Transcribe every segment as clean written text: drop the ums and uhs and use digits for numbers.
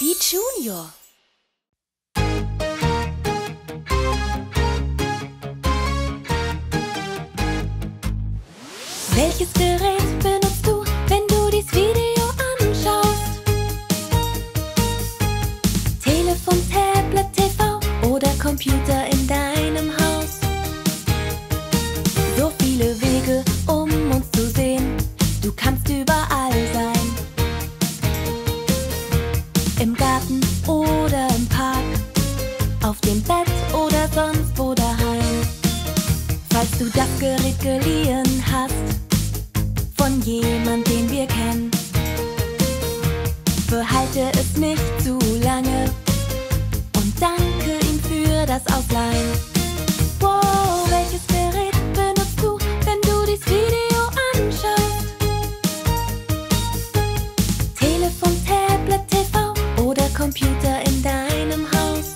LBB Junior. Welches Gerät benutzt du, wenn du dies Video anschaust? Telefon, Tablet, TV oder Computer in deinem Haus? So viele Wege, um uns zu sehen. Du kannst überall sein. Im Garten oder im Park, auf dem Bett oder sonst wo daheim. Falls du das Gerät geliehen hast von jemand, den wir kennen, behalte es nicht zu lange und danke ihm für das Ausleihen. Wow, welches Gerät benutzt du, wenn du dies Video anschaust? Telefon, Tablet, TV oder Computer in deinem Haus?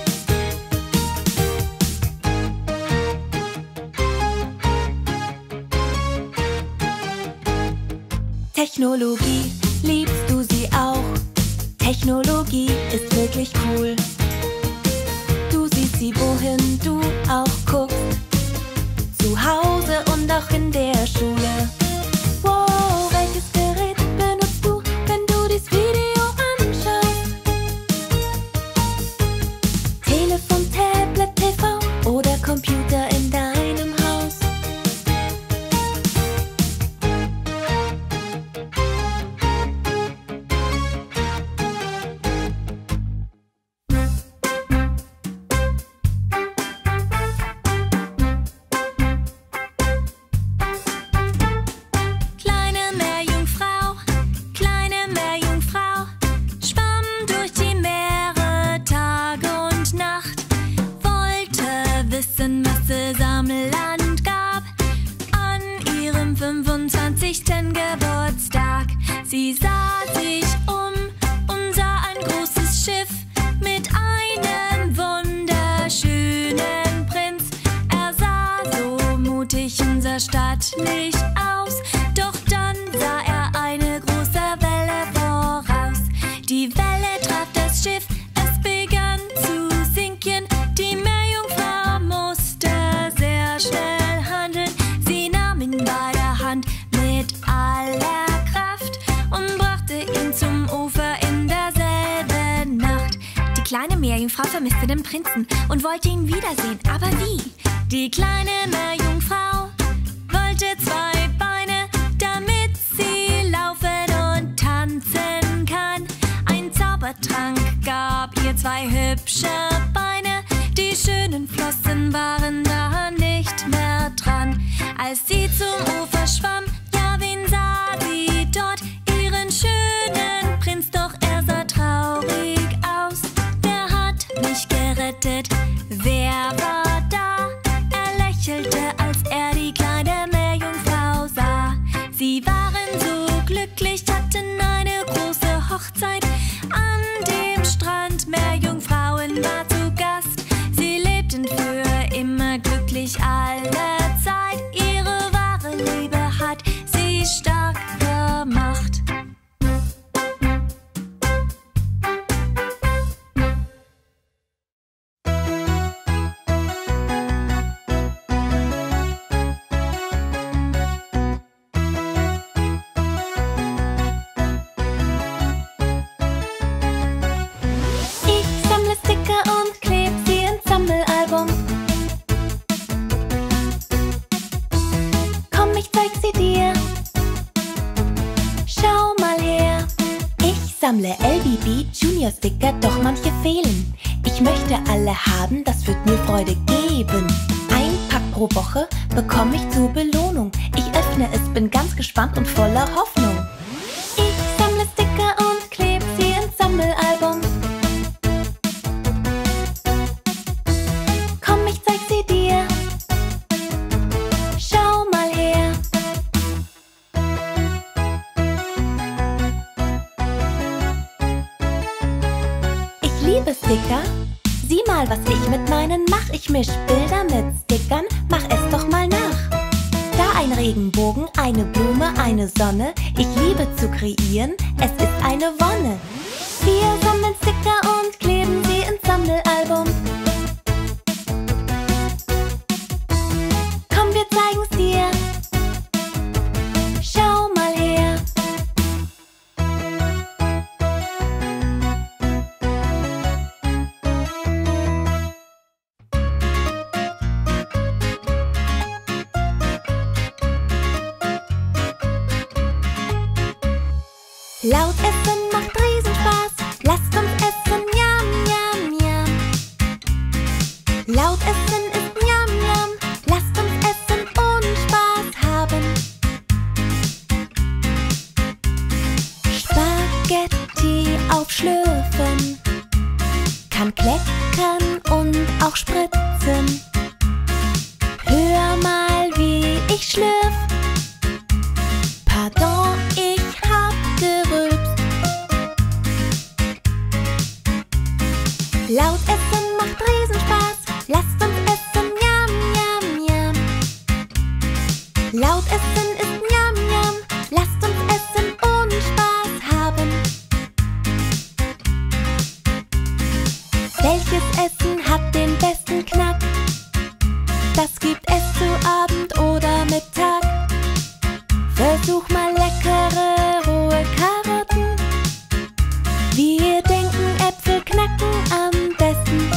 Technologie, liebst du sie auch? Technologie ist wirklich cool. Du siehst sie, wohin du auch guckst, zu Hause und auch in der Schule. Wow, welches Gerät benutzt du, wenn du dies Video anschaust? Telefon, Tablet, TV oder Computer in deinem Haus? Kleine Meerjungfrau, schwamm durch die Meere Tag und Nacht, wollte wissen, was es am Land gab an ihrem 25. Geburtstag. Sie sah sich und sah ein großes Schiff mit einem wunderschönen Prinz. Er sah so mutig und sah stattlich aus, doch dann sah er eine große Welle voraus. Die Welle traf das Schiff, es begann zu sinken. Die Meerjungfrau musste sehr schnell handeln. Sie nahm ihn bei der Hand mit aller Kraft und brachte ihn zum Ufer in derselben Nacht. Die kleine Meerjungfrau vermisste den Prinzen und wollte ihn wiedersehen, aber wie? Die kleine Meerjungfrau wollte 2 Beine, damit sie laufen und tanzen kann. Ein Zaubertrank gab ihr 2 hübsche Beine. Die schönen Flossen waren da nicht mehr dran. Als sie zum Ufer schwamm, ja, wen sah sie dort? Ihren schönen Prinz, doch er sah traurig aus. Wer hat mich gerettet? Wer war da? Er lächelte, als er die kleine Meerjungfrau sah. Sie waren so glücklich, hatten eine große Hochzeit an dem Strand. Meerjungfrauen war zu Gast. Sie lebten für immer glücklich alle Zeit. Ihre wahre Liebe hat sie stark gemacht. Ich sammle Sticker und kleb sie ins Sammelalbum. Komm, ich zeig sie dir. Schau mal her. Ich sammle LBB Junior Sticker, doch manche fehlen. Ich möchte alle haben, das wird mir Freude geben. Ein Pack pro Woche bekomme ich zur Belohnung. Ich öffne es, bin ganz gespannt und voller Hoffnung. Ich sammle Sticker und kleb sie ins Sammelalbum. Komm, ich zeig sie dir. Schau mal her. Ich liebe Sticker. Sieh mal, was ich mit meinen mach. Ich misch Bilder mit Stickern, mach es doch mal nach. Da ein Regenbogen, eine Blume, eine Sonne. Ich liebe zu kreieren, es ist eine Wonne. Wir sammeln Sticker und kleben sie ins Sammelalbum. Komm, wir zeigen's dir. Schau mal her. Laut essen macht Riesenspaß. Lasst uns essen, Yum, Yum, Yum. Laut essen ist Yum, Yum. Lasst uns essen und Spaß haben. Spaghetti aufschlürfen, kann kleckern und auch spritzen. Hör mal, wie ich schlürf. Pardon, ich hab gerülpst. Laut essen macht Riesenspaß. Lasst uns essen, Yum, Yum, Yum. Laut essen ist Yum, Yum. Lasst uns essen und Spaß haben. Welches Essen hat den besten Knack? Das gibt es zu Abend oder Mittag. Versuch mal leckere, rohe Karotten. Wir denken, Äpfel knacken am besten.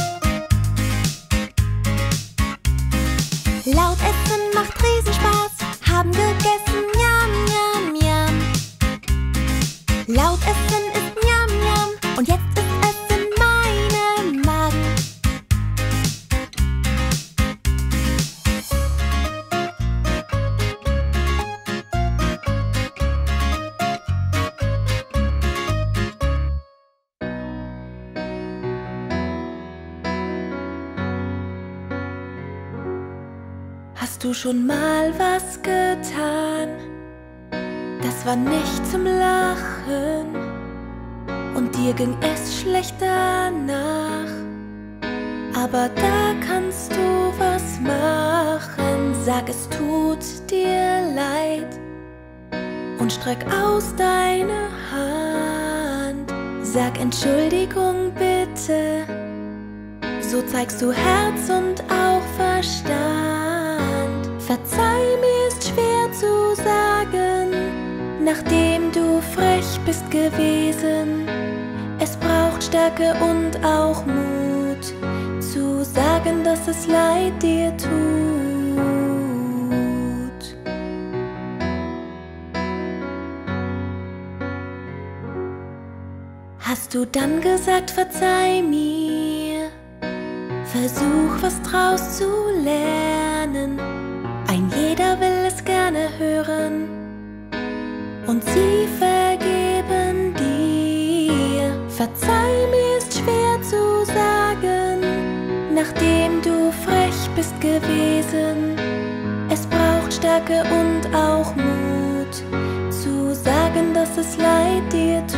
Laut essen macht Riesenspaß. Haben gegessen, Yum, Yum, Yum. Laut essen ist Yum, Yum. Und jetzt ist es in meinem Magen. Hast du schon mal was getan? Das war nicht zum Lachen und dir ging es schlecht danach. Aber da kannst du was machen. Sag, es tut dir leid und streck aus deine Hand. Sag Entschuldigung bitte, so zeigst du Herz und auch Verstand. Verzeih, mir ist schwer zu sagen, nachdem du frech bist gewesen. Es braucht Stärke und auch Mut, zu sagen, dass es leid dir tut. Hast du dann gesagt, verzeih mir? Versuch, was draus zu lernen. Ein jeder will es gerne hören und sie vergeben dir. Verzeih, mir ist schwer zu sagen, nachdem du frech bist gewesen. Es braucht Stärke und auch Mut, zu sagen, dass es leid dir tut.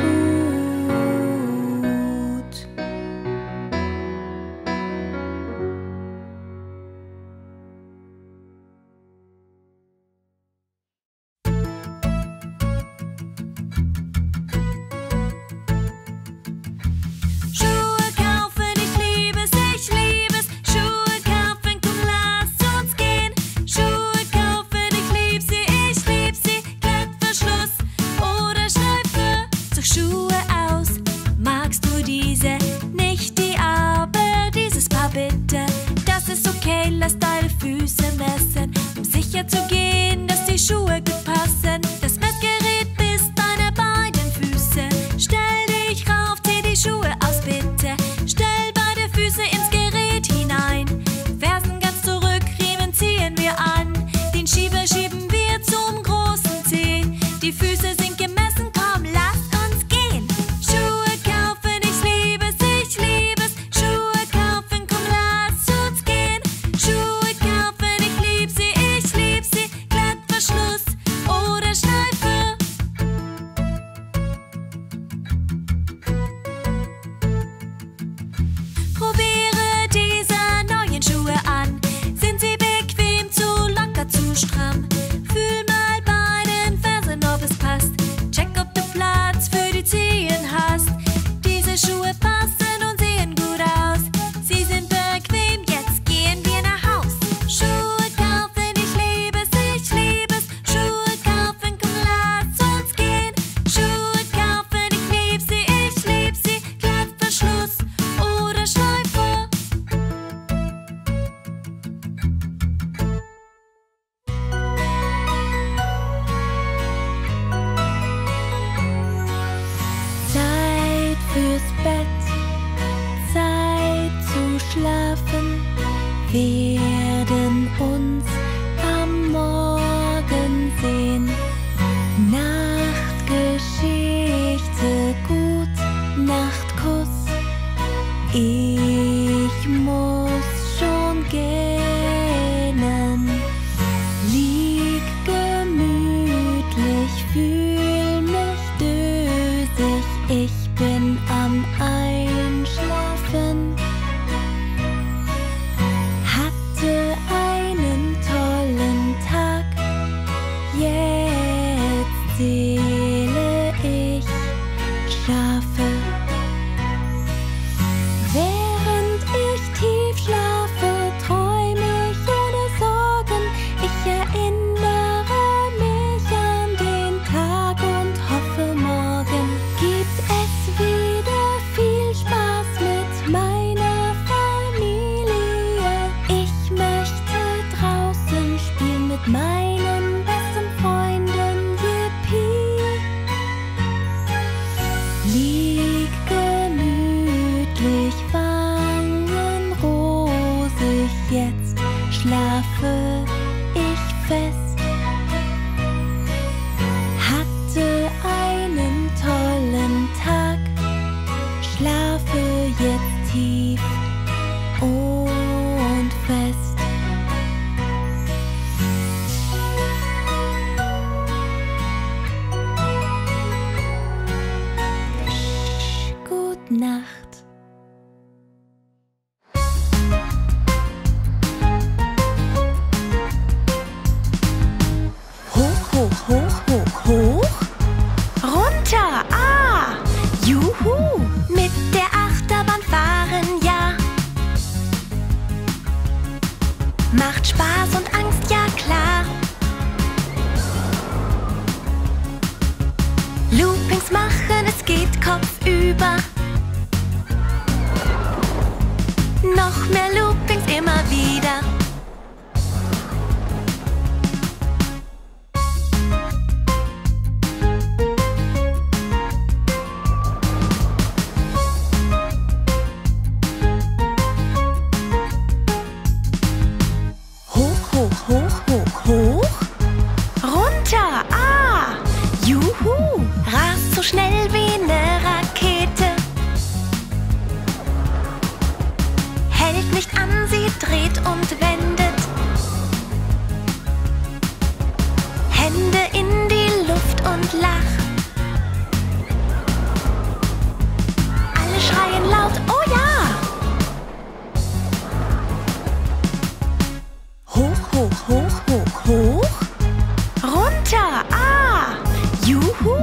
Schluss. werden uns am Morgen sehen. Nachtgeschichte, gut Nachtkuss. Ich muss schon gähnen. Lieg gemütlich, fühl mich dösig. Ich bin am Einschlafen. Hatte einen tollen Tag. Jetzt zähle ich Schafe. Während ich tief schlafe, träume ich ohne Sorgen. Ich erinnere mich an den Tag und hoffe, morgen gibt es wieder viel Spaß mit meiner Familie. Ich möchte draußen spielen mit meinen besten Freunden. Yippie! Lieg gemütlich, Wangen rosig, jetzt schlafe ich fest. Hatte einen tollen Tag, schlafe jetzt tief und fest. Gute Nacht. Hoch, hoch, hoch, hoch, hoch. Runter, ah, juhu. Mit der Achterbahn fahren, ja. Macht Spaß und Angst, ja klar. Loopings machen, es geht kopfüber. Noch mehr Loopings immer wieder. Hoch, hoch, hoch, hoch, hoch. Runter, ah, juhu. Rast so schnell wie eine Rakete. Hält nicht an, sie dreht und wendet. Hände in die Luft und lacht. Alle schreien laut, oh ja! Hoch, hoch, hoch, hoch, hoch. Runter, ah, juhu.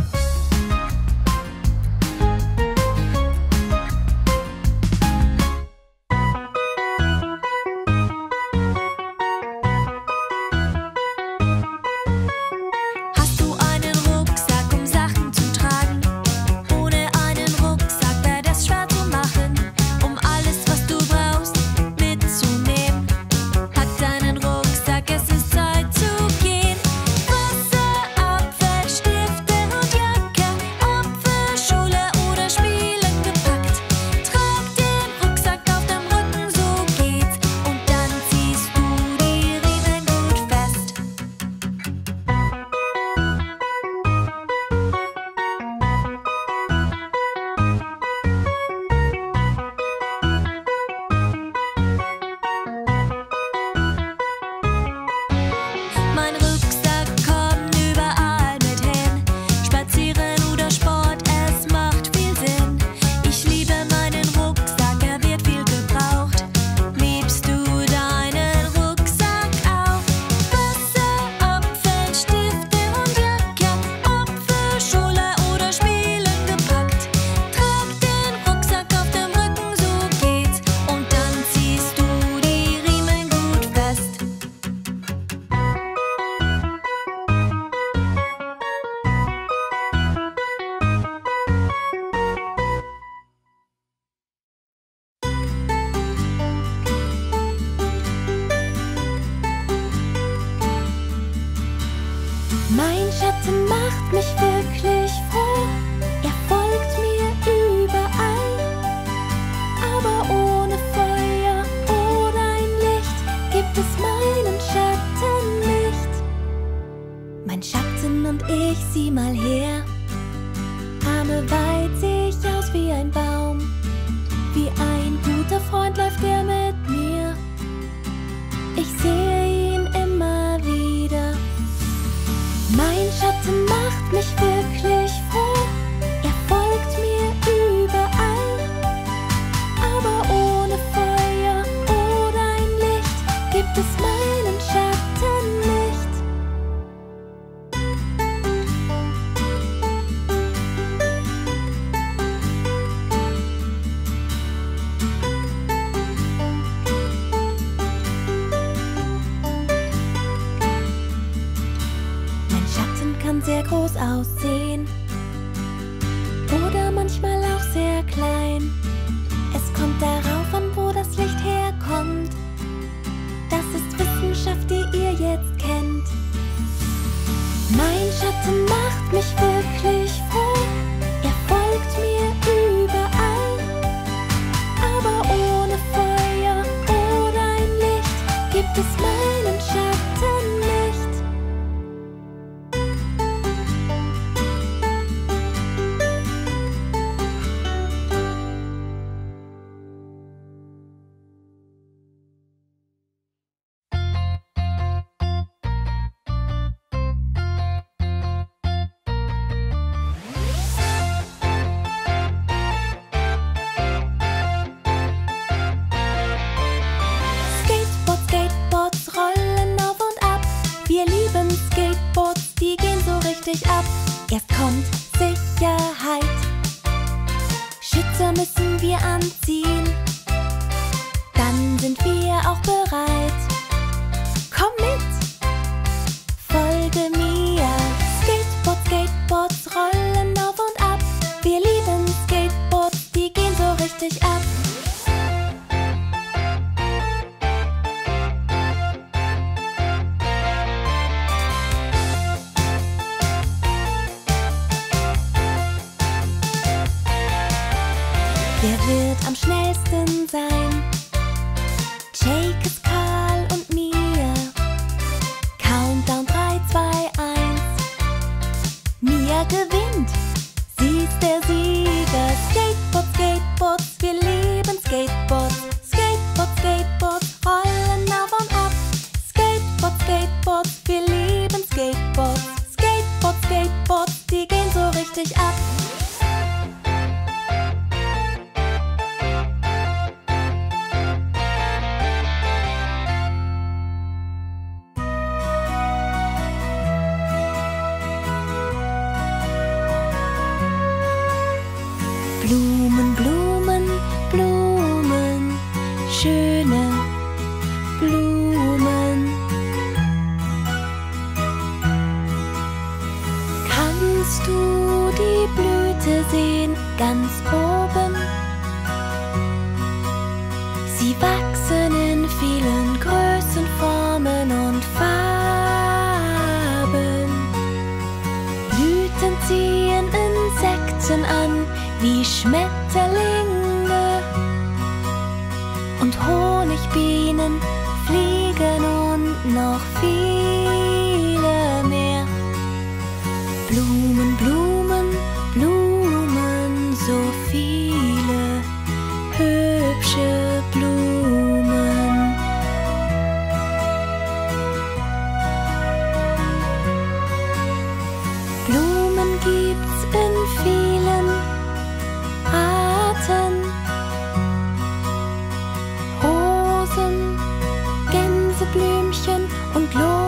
Hast du einen Rucksack, um Sachen zu tragen? Ohne einen Rucksack wäre das schwer zu machen. Um alles, was du brauchst, mitzunehmen. Pack deinen Rucksack, es ist Zeit zu Name weiht sich aus wie ein Baum. Wie ein guter Freund läuft er mit mir. Ich sehe ihn immer wieder. Mein Schatten macht mich wirklich froh. Er folgt mir überall. Aber ohne Feuer oder ein Licht gibt es meinen Schatten nicht. Mein Schatten kann sehr groß aussehen oder manchmal auch sehr klein. Es kommt darauf an, wo das Licht herkommt. Das ist Wissenschaft, die ihr jetzt kennt. Mein Schatten macht mich wirklich froh. Er folgt mir überall. Aber ohne Feuer oder ein Licht gibt es meinen Schatten nicht. Skateboards rollen auf und ab. Wir lieben Skateboards, die gehen so richtig ab. Erst kommt Sicherheit. Schützer müssen wir anziehen. Dann sind wir auch bereit. Komm mit, folge mir. Skateboards rollen auf und ab. Wir lieben Skateboards, die gehen so richtig ab. Wer wird am schnellsten sein? Jake ist Karl und Mia. Countdown 3, 2, 1. Mia gewinnt, sie ist der Sieger. Skateboards, wir lieben Skateboards. Skateboards, rollen auf und ab. Skateboards, wir lieben Skateboards. Skateboards, die gehen so richtig ab. Blumen, Blumen, Blumen, schöne Blumen. Kannst du die Blüte sehen, ganz oben? Sie wachsen in vielen Größen, Formen und Farben. Blüten ziehen Insekten an, wie Schmetterlinge, und Honigbienen fliegen und noch viele mehr. Blumen, Blumen, Blumen, so viele hübsche Blumen. Blumen gibt's in vielen Arten. Rosen, Gänseblümchen und Losen.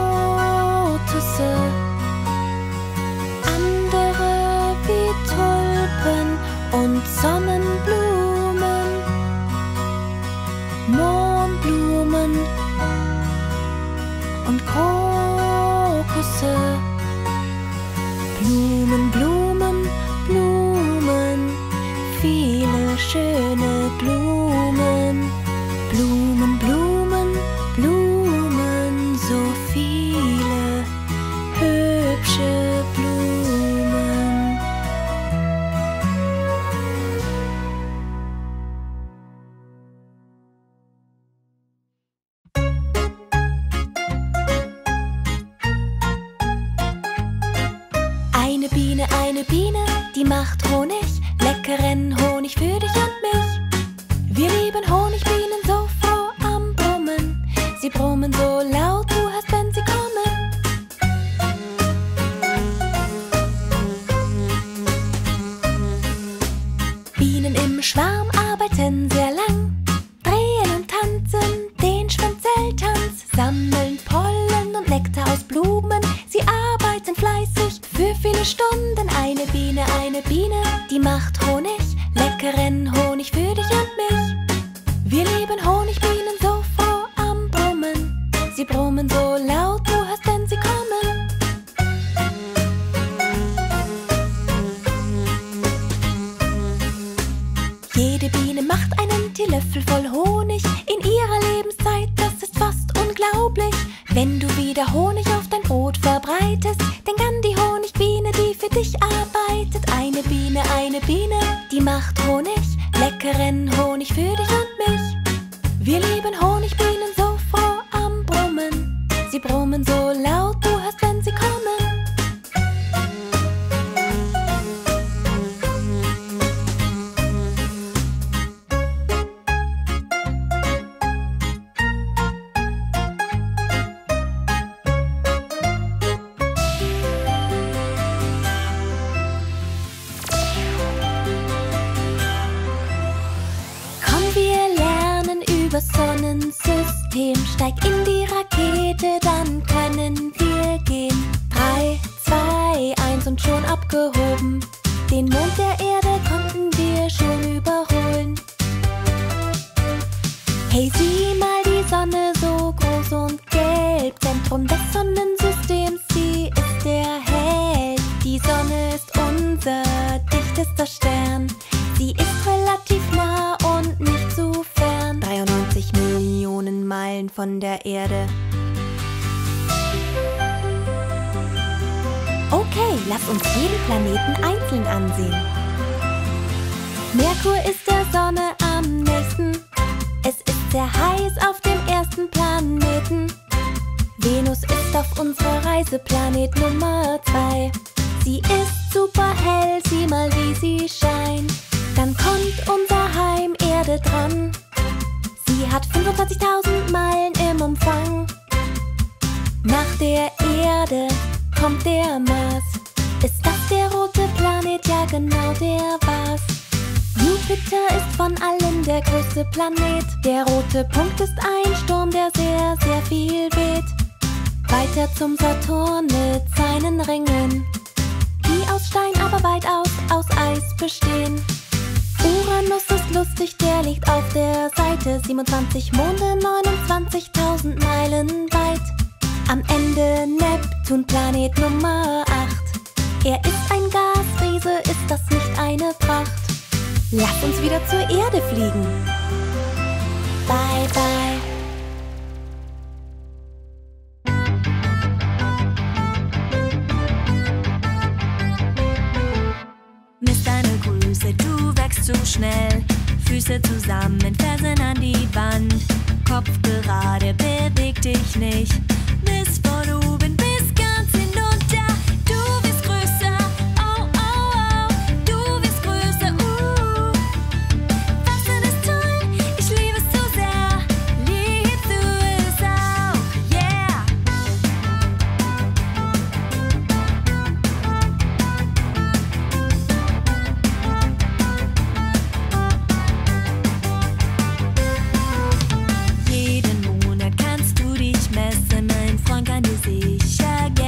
macht Honig, leckeren Honig für dich und mich. Wir lieben Honigbienen so froh am Brummen. Sie brummen so laut, du hörst, wenn sie kommen. Bienen im Schwarm arbeiten sehr lang, drehen und tanzen den Schwänzeltanz, sammeln Pollen und Nektar aus Blumen. Sie arbeiten fleißig für viele Stunden. Eine Biene, die macht Honig, leckeren Honig für dich und mich. Wir lieben Honigbienen so froh am Brummen. Sie brummen so laut, du hörst, wenn sie kommen. Jede Biene macht einen Teelöffel voll Honig in ihrer Lebenszeit, das ist fast unglaublich. Wenn du wieder Honig auf dein Brot verbreitest, denk an die Honigbiene, die für dich arbeitet. Eine Biene, die macht Honig, leckeren Honig für dich und mich. Wir lieben Honigbienen so froh am Brummen. Sie brummen so laut, du hörst, wenn sie kommen. Sonnensystem, steig in die Rakete, dann können wir gehen. 3, 2, 1 und schon abgehoben. Den Mond der Erde konnten wir schon überholen. Hey, sieh mal die Sonne so groß und gelb. Zentrum des Sonnensystems, sie ist der Held. Die Sonne ist unser dichtester Stern. Sie ist relativ nah und nicht zu fern. 93 Millionen Meilen von der Erde. Okay, lass uns jeden Planeten einzeln ansehen. Merkur ist der Sonne am nächsten. Es ist sehr heiß auf dem ersten Planeten. Venus ist auf unserer Reise Planet Nummer 2. Sie ist super hell, sieh mal wie sie scheint. Dann kommt unser Heim Erde dran. Sie hat 25.000 Meilen im Umfang. Nach der Erde kommt der Mars. Ist das der rote Planet? Ja, genau, der war's. Jupiter ist von allen der größte Planet. Der rote Punkt ist ein Sturm, der sehr, sehr viel weht. Weiter zum Saturn mit seinen Ringen, die aus Stein, aber weitaus aus Eis bestehen. Uranus ist lustig, der liegt auf der Seite. 27 Monde, 29.000 Meilen weit. Am Ende Neptun, Planet Nummer 8. Er ist ein Gasriese, ist das nicht eine Pracht? Lass uns wieder zur Erde fliegen. Bye, bye. Misst deine Größe, du wächst zu schnell. Füße zusammen, Fersen an die Wand. Kopf gerade, beweg dich nicht. Bis von oben bis ganz hinunter. Du wirst größer, oh, oh, oh. Du wirst größer, Wachsen ist toll, ich liebe es so sehr. Liebst du es auch, yeah. Jeden Monat kannst du dich messen. Ein Freund kann dir sicher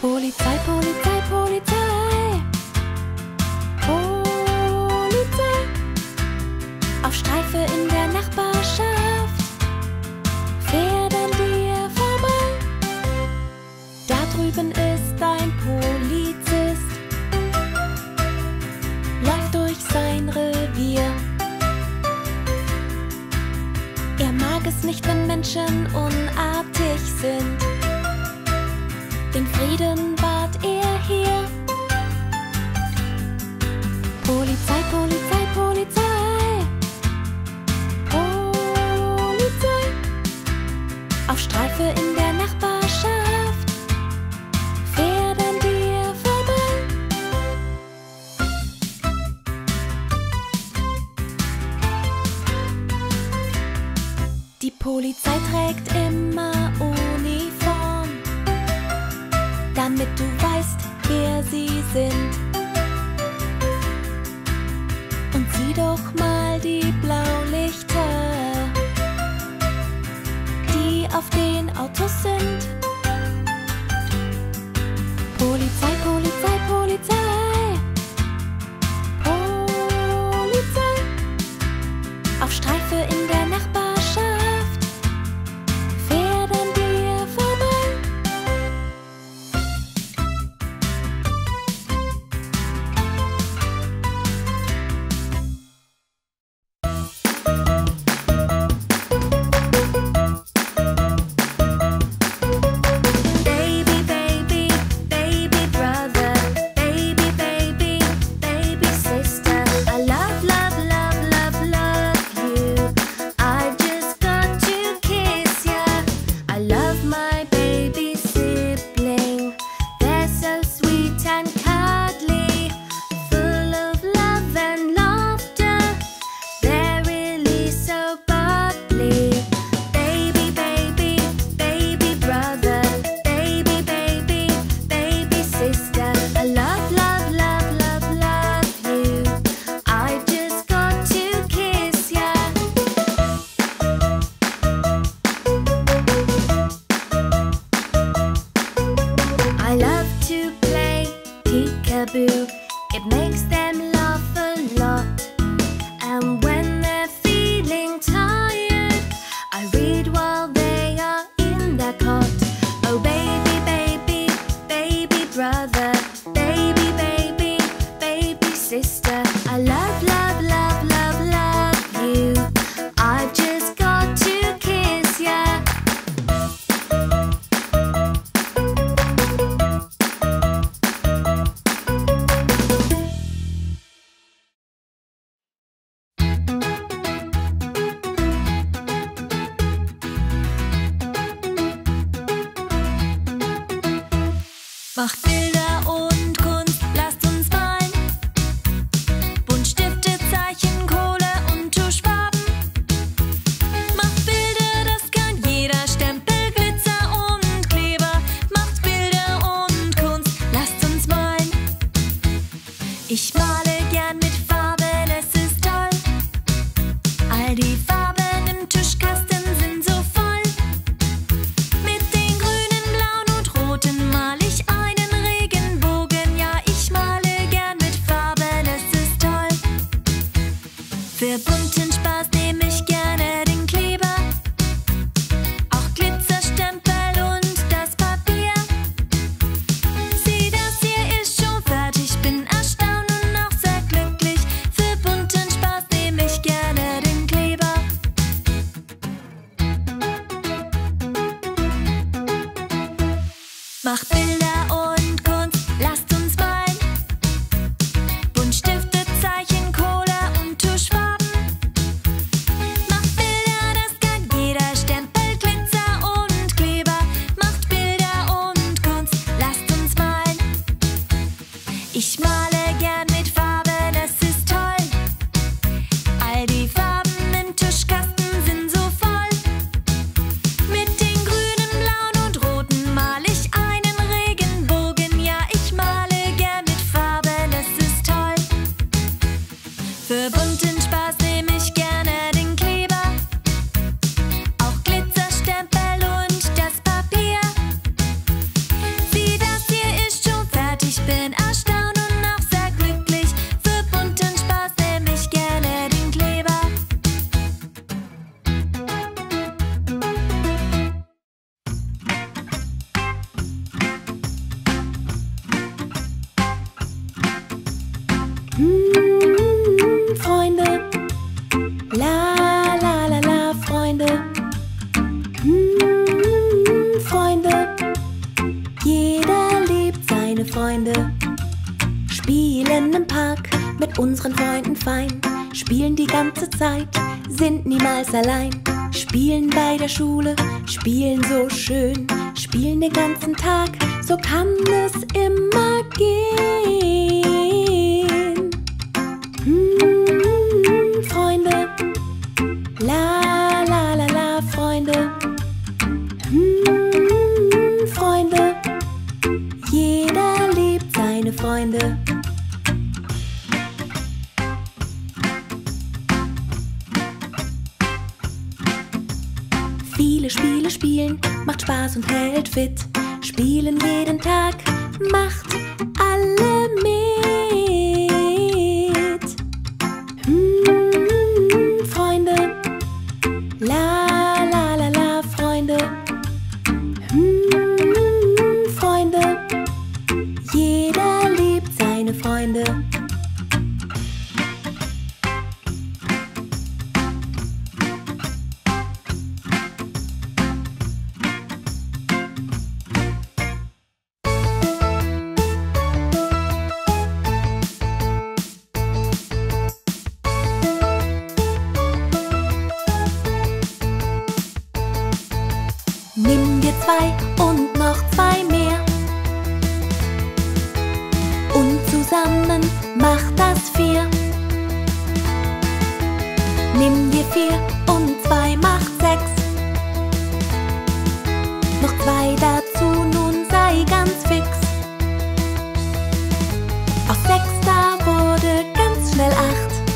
Polizei, Polizei, Polizei. Polizei. Auf Streife in der Nachbarschaft. Fährt an dir vorbei. Da drüben ist ein Polizist. Läuft durch sein Revier. Er mag es nicht, wenn Menschen unartig sind. Den Frieden wahrt er hier. Polizei, Polizei, Polizei. Polizei. Auf Streife in der Nachbarschaft. Fährt an dir vorbei. Die Polizei trägt immer Uniform, damit du weißt, wer sie sind. Und sieh doch mal die Blaulichter, die auf den Autos sind. Polizei, Polizei, Polizei. Polizei. Auf Streife in der Nachbarschaft. Fährt an dir vorbei. Baby, baby, baby brother. Baby, baby, baby sister. I love, love, love, love, love you. I've just got to kiss ya. I love my baby sibling. They're so sweet and cuddly, full of love and laughter. They're really so bubbly. Baby, baby, baby brother. Baby, baby, baby sister. I love, love, love, love, love you. I've just got to kiss ya. I love to play peekaboo. It makes them laugh a lot. And when they're feeling tired, I read while they are in their cot. Oh baby, baby, baby brother. Baby, baby, baby sister. I love, love, love, love, love you. I've just got to kiss ya. Macht Bilder und Kunst, lasst uns malen. Buntstifte, Zeichen, Kohle und Tuschfarben. Macht Bilder, das kann jeder. Stempel, Glitzer und Kleber. Macht Bilder und Kunst, lasst uns malen. Ich male gern mit Farben, es ist toll. All die Farben im Tuschkasten sind so voll. Mit den grünen, blauen und roten mal ich einen Regenbogen. Ja, ich male gern mit Farben, es ist toll. Für bunten Spaß nehme ich gerne den Kleber. Auch Glitzerstempel und das Papier. Sieh, das hier ist schon fertig, bin erstaunt und auch sehr glücklich. Für bunten Spaß nehme ich gerne den Kleber. Macht Bilder und Kunst, lasst uns malen. Buntstifte, Zeichen, Kohle und Tuschfarben. Macht Bilder, das kann jeder. Stempel, Glitzer und Kleber. Macht Bilder und Kunst, lasst uns malen. Ich male gern mit Farben, es ist toll. All die Farben im Tuschkasten sind so voll. Mit den grünen, blauen und roten mal ich einen Regenbogen. seine Freunde. Spielen im Park mit unseren Freunden fein. Spielen die ganze Zeit, sind niemals allein. Spielen bei der Schule, spielen so schön. Spielen den ganzen Tag, so kann es immer gehen. Freunde, la la la la, Freunde. Freunde, jeder liebt seine Freunde. Viele Spiele spielen, macht Spaß und hält fit. Spielen jeden Tag, macht alle mit. Freunde, la la la la, Freunde. Freunde, jeder liebt seine Freunde. Nimm dir 2 und noch 2 mehr. Und zusammen macht das 4. Nimm dir 4 und 2 macht 6. Noch 2 dazu, nun sei ganz fix. Aus 6 da wurde ganz schnell 8.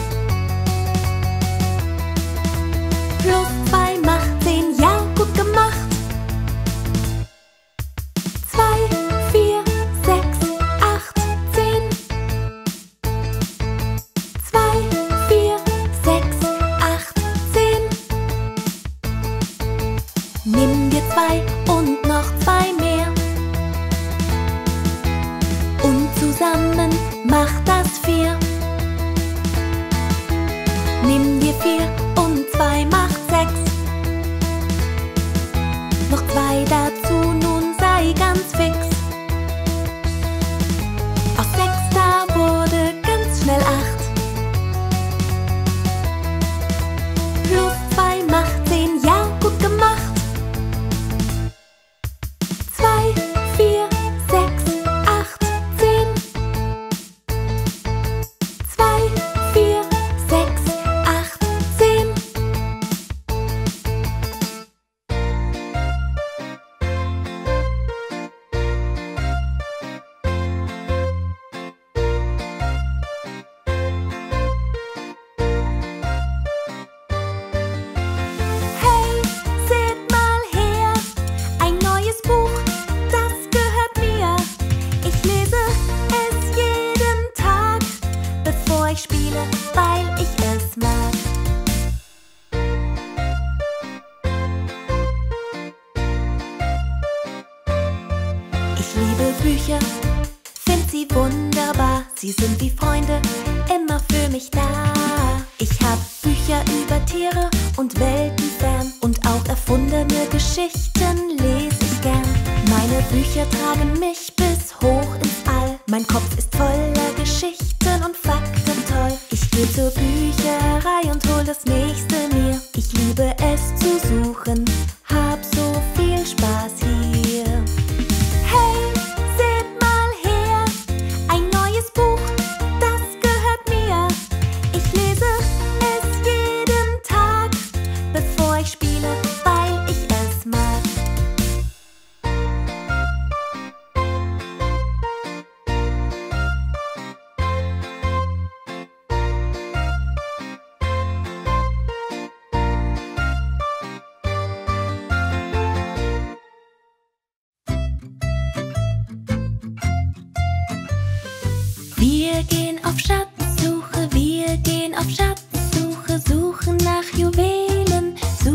Plus 2 macht 10, ja, gut gemacht. 2, 4, 6, 8, 10. 2, 4, 6, 8, 10. Nimm dir 2 und noch 2 mehr. Und zusammen macht das 4. Nimm dir 4 und 2 macht 6. Noch 2 dazu, nun sei ganz fix. Aus 6 da wurde ganz schnell 8. Plus 2 macht 10, ja, gut gemacht. 2, 4, 6, 8, 10. 2, 4, 6, 8, 10. Hey, seht mal her, ein neues Buch, das gehört mir. Ich lese es jeden Tag, bevor ich spiele, weil ich es mag. Ich liebe Bücher, find sie wunderbar. Sie sind wie Freunde, immer für mich da. Ich hab Bücher über Tiere und Welten fern. Und auch erfundene Geschichten lese ich gern. Meine Bücher tragen mich bis hoch ins All. Mein Kopf ist voller Geschichten und Fakten toll. Ich geh zur Bücherei und hol das nächste mir. Ich liebe es zu suchen, hab so viel Spaß hier. Hey, seht mal her, ein neues Buch, das gehört mir. Ich lese es jeden Tag, bevor ich spiele, weil ich es mag. Wir gehen auf Schatzsuche, wir gehen auf Schatzsuche, suchen nach Juwelen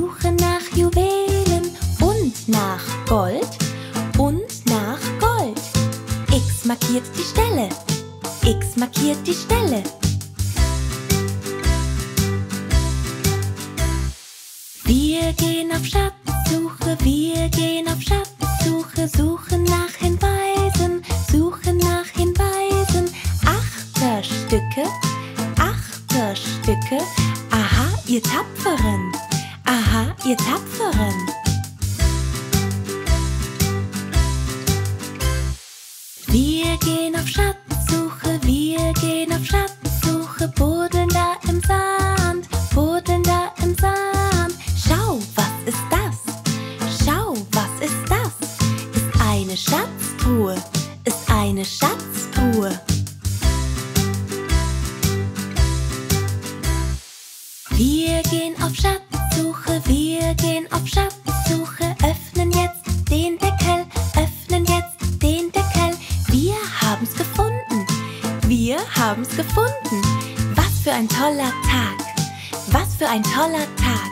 und nach Gold und nach Gold. X markiert die Stelle, X markiert die Stelle. Wir gehen auf Schatzsuche, wir gehen auf Schatzsuche, suchen nach Hinweisen, suchen nach Wir gehen auf Schatzsuche, wir gehen auf Schatzsuche, buddeln da im Sand, buddeln da im Sand. Schau, was ist das? Schau, was ist das? Ist eine Schatztruhe, ist eine Schatztruhe. Wir gehen auf Schatzsuche, wir gehen auf Schatzsuche, öffnen jetzt den Deckel, öffnen jetzt den Deckel. Wir haben's gefunden, wir haben's gefunden. Was für ein toller Tag, was für ein toller Tag.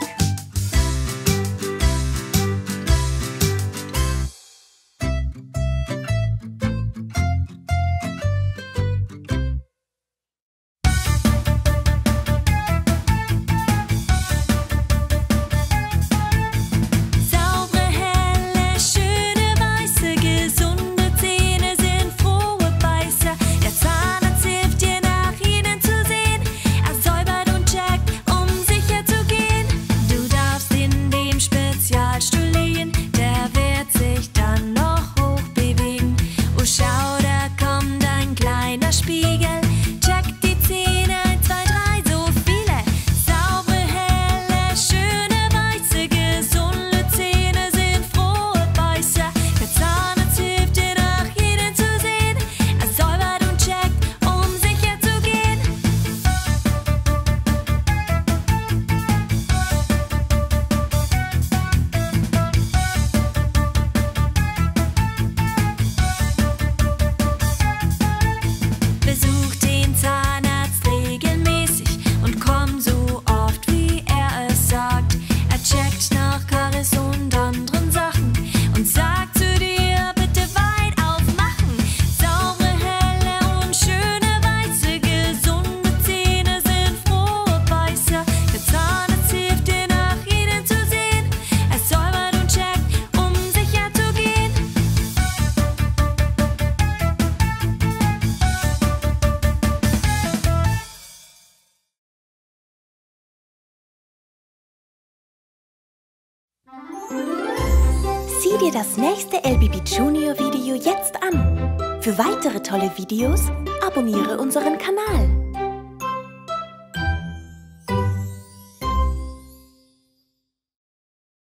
Sieh dir das nächste LBB Junior Video jetzt an. Für weitere tolle Videos abonniere unseren Kanal.